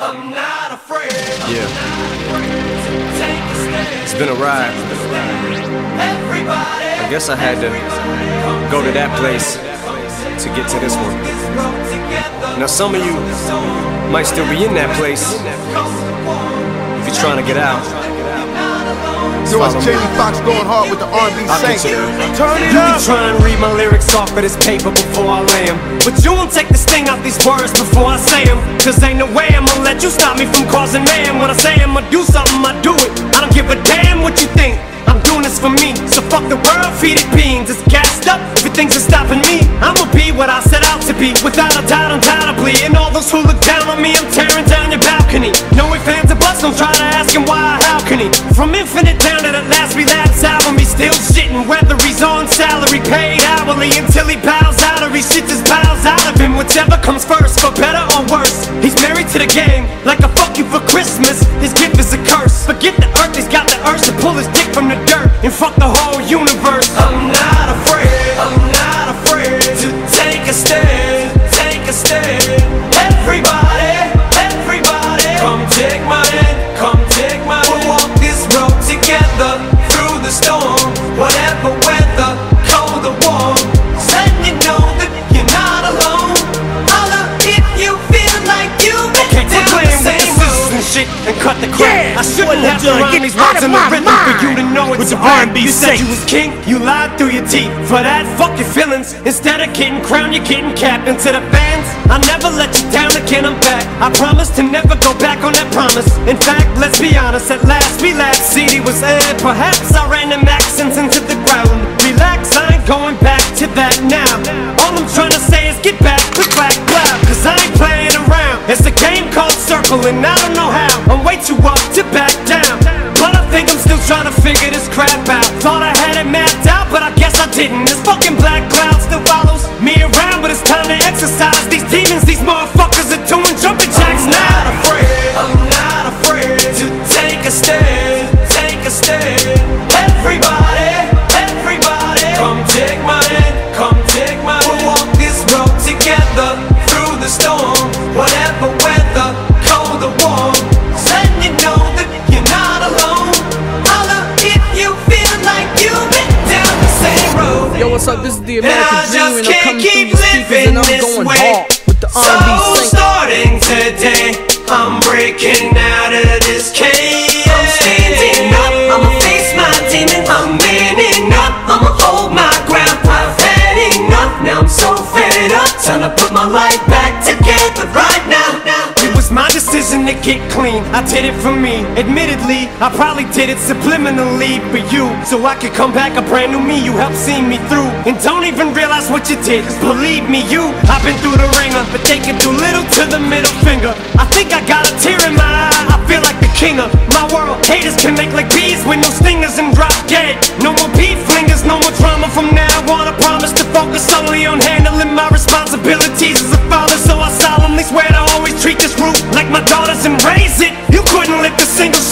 I'm not afraid. Yeah. Take a stand. It's been a ride. Everybody. I guess I had to go to that place to get to this one. Now some of you might still be in that place if you're trying to get out. Yo, it's Jamie Foxx going hard with the R&B Saints. Turn it up! You try and read my lyrics off of this paper before I lay 'em, but you won't take the sting out these words before I say 'em. Cause ain't no way I'ma let you stop me from causing mayhem. When I say I'ma do something, I do it. I don't give a damn what you think. I'm doing this for me, so fuck the world, feed it beans. It's gassed up, everything's stopping me. I'ma be what I set out to be, without a doubt, undoubtedly. And all those who look down on me, I'm tearing down your balcony. No ifs, ands, or buts, don't try to ask him why or how can he. From Infinite down to the last relapse album, he's still shitting, whether he's on salary, paid hourly, until he bows out or he shit just bows out of him. Whichever comes first, for better or worse. He's married to the game, like a fuck you for Christmas. His gift is a curse. Forget the earth, he's got the urge to pull his dick from the dirt and fuck the whole universe. I'm not afraid, I'm not afraid to take a stand, take a stand. Everybody, everybody, come take my hand, come take my hand. We'll walk this road together through the storm, whatever weather, cold or warm. Letting you know that you're not alone. Holla if you feel like you've been down the same road and shit and cut the crap. I shouldn't have to rhyme these words in the rhythm for you to know it's a rap. You said you was king, you lied through your teeth. For that, fuck your feelings. Instead of getting crowned, you're getting capped. And to the fans, I never let you down again, I'm back. I promise to never go back on that promise. In fact, let's be honest, at last we laughed. CD was aired, perhaps I ran them accents into the ground. Relax, I ain't going back to that now. All I'm trying to say is get back, click, clack, clap. Cause I ain't playing around. It's a game called Circle and I don't know how. I'm way too up to back down, but I think I'm still trying to figure this crap out. Thought I had it mapped out, but I guess I didn't. This fucking black cloud still follows me around, but it's time to exercise these demons. These motherfuckers are doing jumping jacks now. I'm not afraid to take a stand, take a stand. Everybody, everybody, come take my hand, come take my hand. We'll walk this road together through the storm, whatever weather, cold or warm. Letting you know that you're not alone. Holla if you feel like you've been down the same road. Yo, what's up? This is the American Dream, and I'm coming through your speakers, and I'm going way. hard with the R&B So Saints. starting today, I'm breaking out of this cage. I'm standing up, I'ma face my demon. I'm manning up, I'ma hold my ground. I've had enough, now I'm so fed up. Time to put my life back together right now. It was my decision to get clean, I did it for me. Admittedly, I probably did it subliminally for you, so I could come back a brand new me. You helped see me through, and don't even realize what you did. Cause believe me, I've been through the ringer, but they can do little to the middle finger. I think I got a tear in my eye, I feel like the king of my world. Haters can make like bees with no stingers and drop dead. No more beef flingers, no more drama from now on. I promise to focus solely on handling my responsibilities as a father. So I solemnly swear to always treat this root like my daughters and raise it. You couldn't lift a single